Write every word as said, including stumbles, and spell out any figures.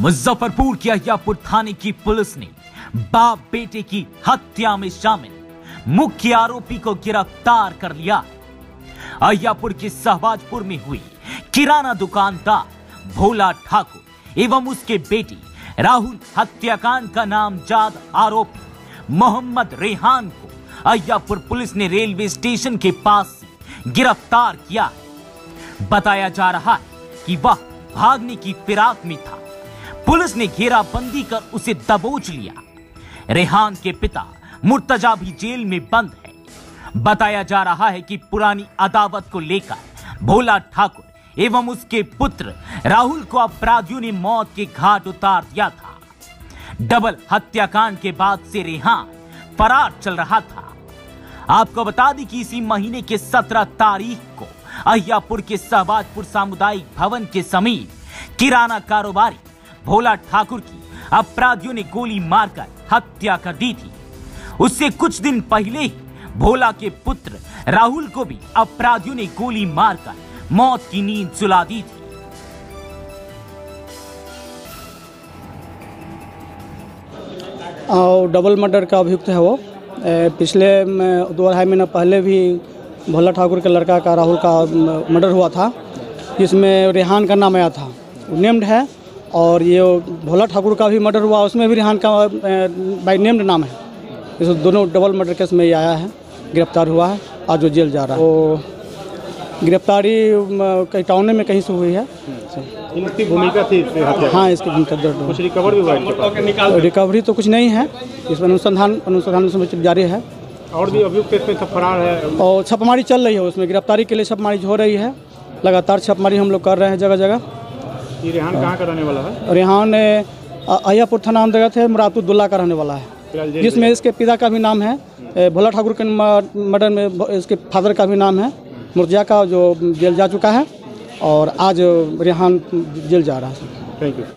मुजफ्फरपुर के अहियापुर थाने की पुलिस ने बाप बेटे की हत्या में शामिल मुख्य आरोपी को गिरफ्तार कर लिया। अहियापुर के सहबाजपुर में हुई किराना दुकानदार भोला ठाकुर एवं उसके बेटी राहुल हत्याकांड का नामजद आरोपी मोहम्मद रेहान को अहियापुर पुलिस ने रेलवे स्टेशन के पास से गिरफ्तार किया। बताया जा रहा है कि वह भागने की फिराक में था। पुलिस ने घेराबंदी कर उसे दबोच लिया। रेहान के पिता मुर्तजा भी जेल में बंद है। बताया जा रहा है कि पुरानी अदावत को लेकर भोला ठाकुर एवं उसके पुत्र राहुल को अपराधियों ने मौत के घाट उतार दिया था। डबल हत्याकांड के बाद से रेहान फरार चल रहा था। आपको बता दें कि इसी महीने के सत्रह तारीख को अहियापुर के सहबाजपुर सामुदायिक भवन के समीप किराना कारोबारी भोला ठाकुर की अपराधियों ने गोली मारकर हत्या कर दी थी। उससे कुछ दिन पहले ही भोला के पुत्र राहुल को भी अपराधियों ने गोली मारकर मौत की नींद सुला दी थी। और डबल मर्डर का अभियुक्त है वो। पिछले दो अढ़ाई महीना पहले भी भोला ठाकुर के लड़का का राहुल का मर्डर हुआ था, जिसमें रेहान का नाम आया था, नेम्ड है। और ये भोला ठाकुर का भी मर्डर हुआ, उसमें भी रेहान का बाई नेम्ड नाम है। इस दोनों डबल मर्डर केस में ये आया है, गिरफ्तार हुआ है। आज वो जेल जा रहा है। वो गिरफ्तारी कहीं टाउन में कहीं से हुई है। इनकी भूमिका थी। हाँ, इसकी भूमिका कुछ रिकवर भी हुआ? रिकवरी तो कुछ नहीं है, इसमें अनुसंधान अनुसंधान जारी है। और भी अभियुक्त इसमें सब फरार है और छापेमारी चल रही है। उसमें गिरफ्तारी के लिए छापेमारी हो रही है। लगातार छापेमारी हम लोग कर रहे हैं जगह जगह। ये रेहान कहाँ का रहने वाला है? रेहान अहियापुर थाना अंतर्गत है, मुरादुद्दौला का रहने वाला है, जिसमें इसके पिता का भी नाम है। भोला ठाकुर के मर्डर में इसके फादर का भी नाम है मुर्तजा का, जो जेल जा चुका है। और आज रेहान जेल जा रहा है। Thank you.